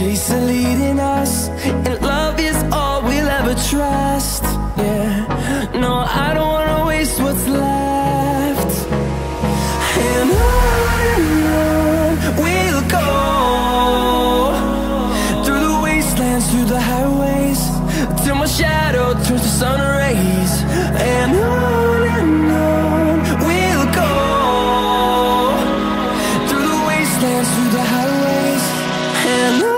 chase are leading us, and love is all we'll ever trust. Yeah, no, I don't wanna waste what's left. And on we'll go, through the wastelands, through the highways, till my shadow turns to sun rays. And on we'll go, through the wastelands, through the highways, and on we'll go.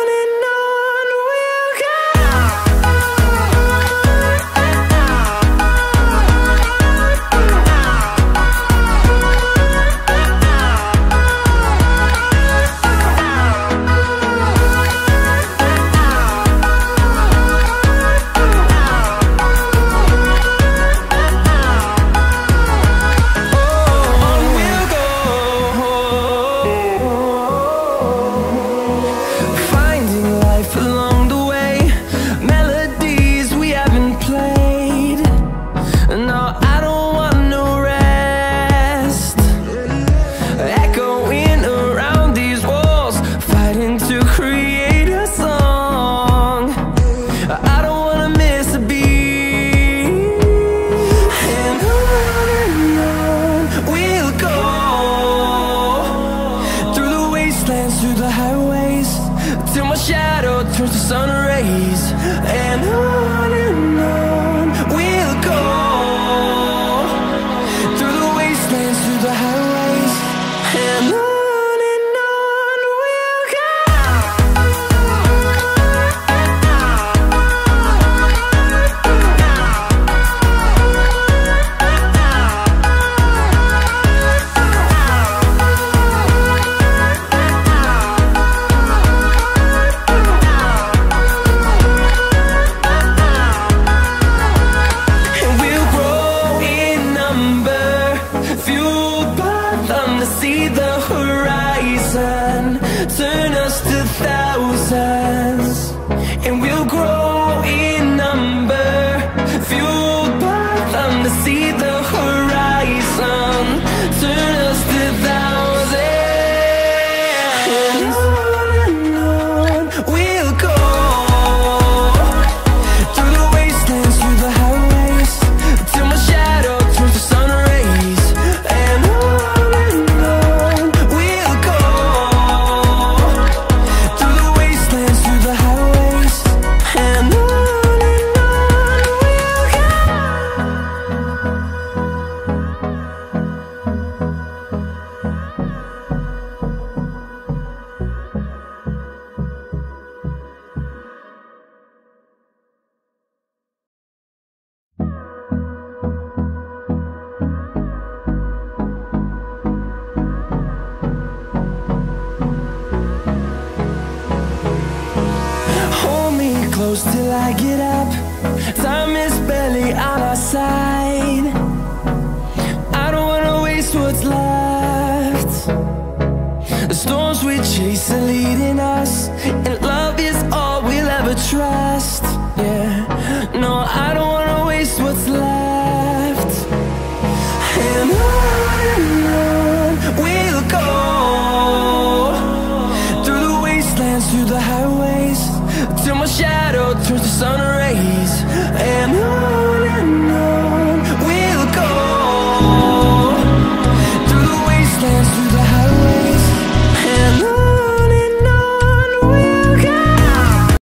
Through the highways, till my shadow turns to sun rays. And on we'll go, through the wastelands, through the highways, and on we'll go. See the horizon, turn us to thousands, and we'll grow in number, fueled by them. To see the horizon, turn us to thousands, and on we'll go, through the wastelands, through the highways, till my shadow turns to sun rays. And close till I get up, time is barely on our side. I don't wanna waste what's left. The storms we chase are leading us, and love is all we'll ever trust. Yeah, no, I don't wanna waste what's left. And on we'll go, through the wastelands, through the highways, till my shadow turns to sun rays. And on we'll go, through the wastelands, through the highways.